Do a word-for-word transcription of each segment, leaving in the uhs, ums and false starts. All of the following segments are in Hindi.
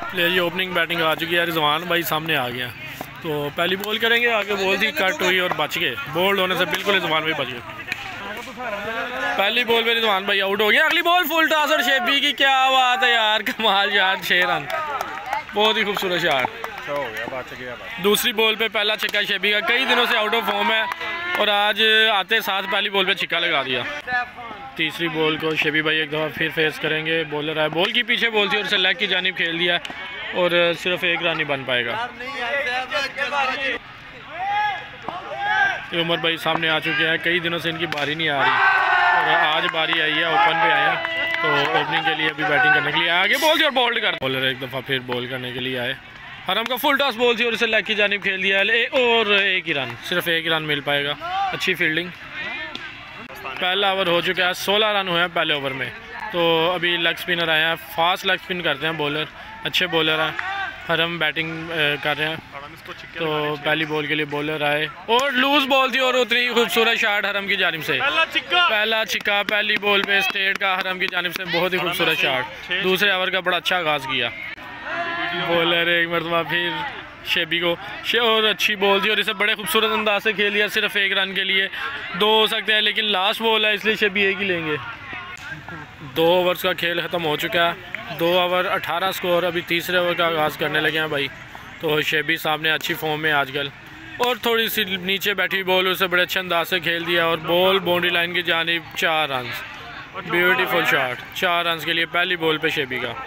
प्लेयर ये ओपनिंग बैटिंग आ चुकी है, रिजवान भाई सामने आ गया। तो पहली बॉल करेंगे, आगे बॉल थी कट हुई और बच गए। बोल्ड होने से बिल्कुल रिजवान भाई बच गए। पहली बॉल पे रिजवान भाई आउट हो गया। अगली बॉल फुल टॉस और शेबी की क्या बात है यार, कमाल यार, छह रन, बहुत ही खूबसूरत शॉट। दूसरी बॉल पे पहला छक्का शेबी का, कई दिनों से आउट ऑफ फॉर्म है और आज आते साथ पहली बॉल पे छक्का लगा दिया। तीसरी बॉल को शेबी भाई एक दफ़ा फिर फेस करेंगे। बॉलर है, बॉल की पीछे बॉल थी और उसे लेग की जानिब खेल दिया और सिर्फ एक रन ही बन पाएगा। उमर भाई सामने आ चुके हैं, कई दिनों से इनकी बारी नहीं आ रही और आज बारी आई है, ओपन पे आया तो ओपनिंग के लिए अभी बैटिंग करने के लिए आगे बॉल और बोल्ड कर। बॉलर एक दफ़ा फिर बॉल करने के लिए आए। हरम का फुल टॉस बॉल थी और उसे लेग की जानिब खेल दिया और एक ही रन, सिर्फ एक ही रन मिल पाएगा। अच्छी फील्डिंग। पहला ओवर हो चुका है, सोलह रन हुए हैं पहले ओवर में। तो अभी लेग स्पिनर आए हैं, फास्ट लेग स्पिन करते हैं बॉलर, अच्छे बॉलर हैं। हरम बैटिंग कर रहे हैं तो पहली बॉल के लिए बॉलर आए और लूज बॉल थी और उतनी ही खूबसूरत शॉट हरम की जानिब से। पहला छिक्का पहली बॉल पे स्टेट का हरम की जानिब से, बहुत ही खूबसूरत शॉट। दूसरे ओवर का बड़ा अच्छा आगाज़ किया। बॉलर एक मरतबा फिर शेबी को शे और अच्छी बॉल थी और इसे बड़े खूबसूरत अंदाज से खेल दिया। सिर्फ एक रन के लिए दो हो सकते हैं लेकिन लास्ट बॉल है इसलिए शेबी एक ही लेंगे। दो ओवर्स का खेल ख़त्म हो चुका है, दो ओवर अठारह स्कोर। अभी तीसरे ओवर का आगाज़ करने लगे हैं भाई। तो शेबी सामने अच्छी फॉर्म में आजकल और थोड़ी सी नीचे बैठी बॉल उसे बड़े अच्छे अंदाज से खेल दिया और बॉल बाउंड्री लाइन की जानिब, चार रन, ब्यूटीफुल शॉट। चार रन के लिए पहली बॉल पे शेबी का।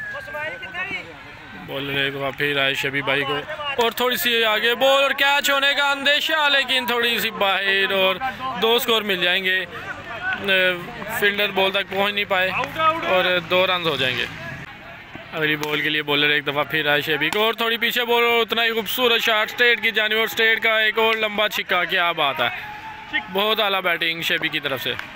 बॉलर एक बार फिर आए शेबी भाई को और थोड़ी सी आगे बॉल और कैच होने का अंदेशा लेकिन थोड़ी सी बाहर और दो स्कोर मिल जाएंगे। फील्डर बॉल तक पहुंच नहीं पाए और दो रन हो जाएंगे। अगली बॉल के लिए बॉलर एक दफ़ा फिर आए शेबी को और थोड़ी पीछे बॉल और उतना ही खूबसूरत शॉट स्टेट की जानिब और स्टेट का एक और लंबा छिक्का। क्या बात है, बहुत आला बैटिंग शेबी की तरफ से।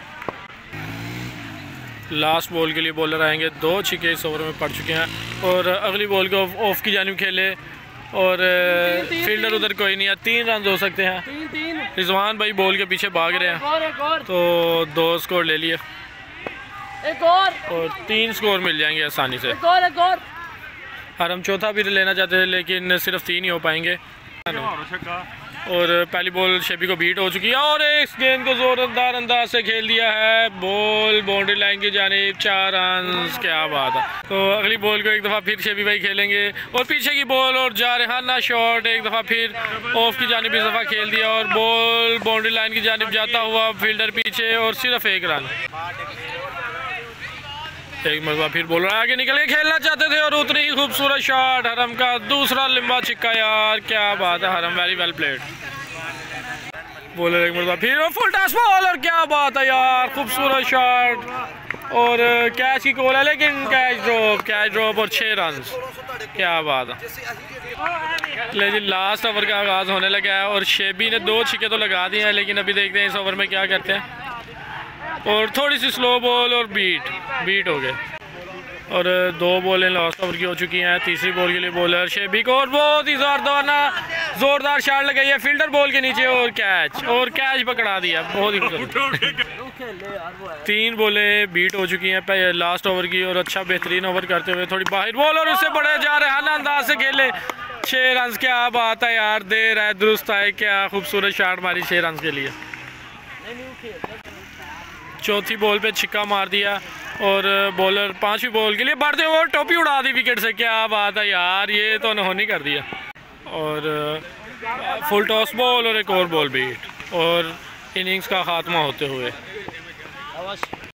लास्ट बॉल के लिए बॉलर आएंगे, दो छिक्के इस ओवर में पड़ चुके हैं और अगली बॉल को ऑफ की जानिब खेले और फील्डर उधर कोई नहीं है, तीन रन हो सकते हैं। रिजवान भाई बॉल के पीछे भाग रहे हैं तो दो स्कोर ले लिए एक और, और तीन स्कोर मिल जाएंगे आसानी से। एक और, एक और। हरम चौथा भी लेना चाहते थे लेकिन सिर्फ तीन ही हो पाएंगे और पहली बॉल शेबी को बीट हो चुकी है और एक गेंद को जोरदार अंदाज से खेल दिया है। बॉल बाउंड्री लाइन की जानिब, चार रन। क्या बात है। तो अगली बॉल को एक दफ़ा फिर शेबी भाई खेलेंगे और पीछे की बॉल और जारहाना शॉट एक दफ़ा फिर ऑफ की जानिब इस दफ़ा खेल दिया और बॉल बाउंड्री लाइन की जानिब जाता हुआ फील्डर पीछे और सिर्फ एक रन। एक मरतबा फिर बॉलर आगे निकल के खेलना चाहते थे और उतनी ही खूबसूरत शॉट हरम का, दूसरा लंबा छिक्का। यार क्या बात है हरम, वेरी वेल प्लेड। बॉलर एक मरतबा फिर और फुल टॉस बॉल और क्या बात है यार, खूबसूरत शॉट और कैच की कॉल है लेकिन कैच ड्रॉप, कैच ड्रॉप और छः रन। क्या बात है। लेकिन लास्ट ओवर का आगाज़ होने लगा है और शेबी ने दो छिक्के तो लगा दिए हैं लेकिन अभी देखते हैं इस ओवर में क्या करते हैं। और थोड़ी सी स्लो बॉल और बीट बीट हो गए और दो बॉलें लास्ट ओवर की हो चुकी हैं। तीसरी बॉल के लिए बॉलर शेबी को और बहुत ही जोरदार जोरदार शॉट लगाई है फील्डर बॉल के नीचे और कैच और कैच पकड़ा दिया। बहुत ही तीन बॉलें बीट हो चुकी हैं लास्ट ओवर की और अच्छा बेहतरीन ओवर करते हुए थोड़ी बाहर बॉल और उससे बड़े जा रहे हैं अंदाज से खेले, छः रन। क्या बात है यार, देर है दुरुस्त है, क्या खूबसूरत शॉट मारी छः रन के लिए। चौथी बॉल पे छिक्का मार दिया और बॉलर पांचवी बॉल के लिए बढ़ते हुए टोपी उड़ा दी विकेट से। क्या बात है यार, ये तो उन्होंने कर दिया। और फुल टॉस बॉल और एक और बॉल बीट और इनिंग्स का खात्मा होते हुए